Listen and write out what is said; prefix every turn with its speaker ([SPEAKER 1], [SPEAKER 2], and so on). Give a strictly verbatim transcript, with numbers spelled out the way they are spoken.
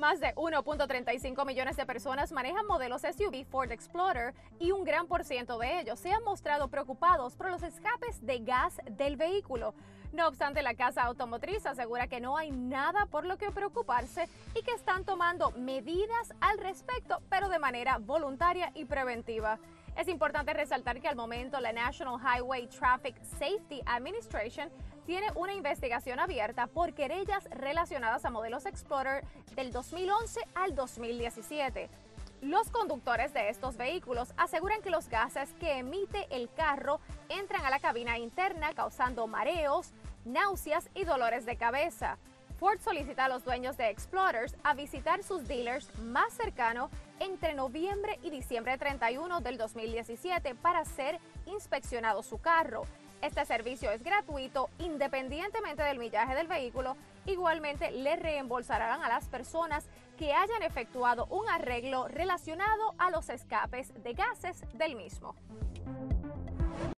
[SPEAKER 1] Más de uno punto treinta y cinco millones de personas manejan modelos S U V Ford Explorer y un gran por ciento de ellos se han mostrado preocupados por los escapes de gas del vehículo. No obstante, la casa automotriz asegura que no hay nada por lo que preocuparse y que están tomando medidas al respecto, pero de manera voluntaria y preventiva. Es importante resaltar que al momento la National Highway Traffic Safety Administration tiene una investigación abierta por querellas relacionadas a modelos Explorer del dos mil once al dos mil diecisiete. Los conductores de estos vehículos aseguran que los gases que emite el carro entran a la cabina interna causando mareos, náuseas y dolores de cabeza. Ford solicita a los dueños de Explorers a visitar sus dealers más cercanos entre noviembre y diciembre treinta y uno del dos mil diecisiete para ser inspeccionado su carro. Este servicio es gratuito independientemente del millaje del vehículo. Igualmente le reembolsarán a las personas que hayan efectuado un arreglo relacionado a los escapes de gases del mismo.